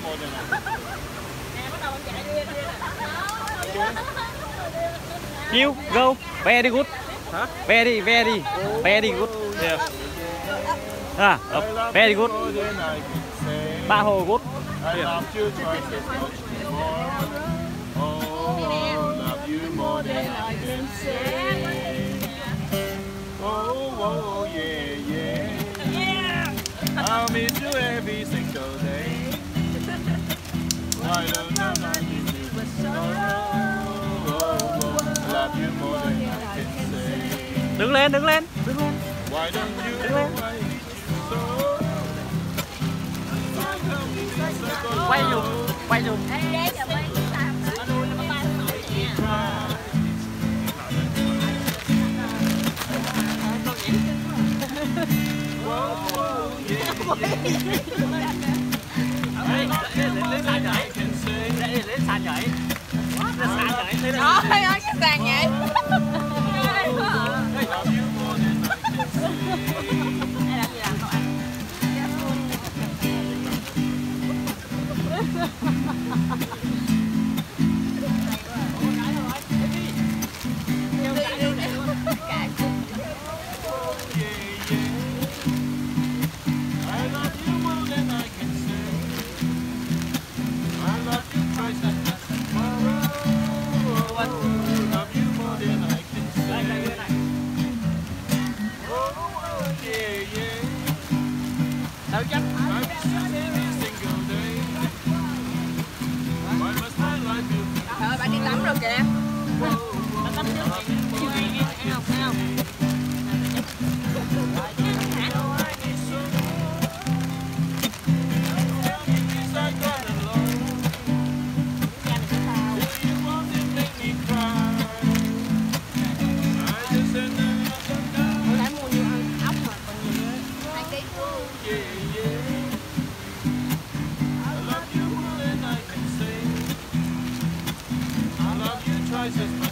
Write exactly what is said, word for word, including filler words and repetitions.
You go very good. Hả? Very very very good. Yeah. À, uh, very good. Ba hồ good. I love you twice as much more. Oh, love you more than I can say. Oh, oh, yeah, yeah. I'll miss you every single day. Why don't you love me too? Oh, oh, oh, love you more than I can say. Đứng lên, đứng lên, đứng lên. Why don't you Đứng lên. Quay dùng, quay dùng. Lên sàn nhảy, lên sàn nhảy, lên sàn nhảy, thế đó. Trời ơi, cái sàn nhảy. Đâu chắc. Trời ơi, bạn đi tắm rồi kìa. Bạn tắm trước chị. Ăn không, ăn không? Twice as much.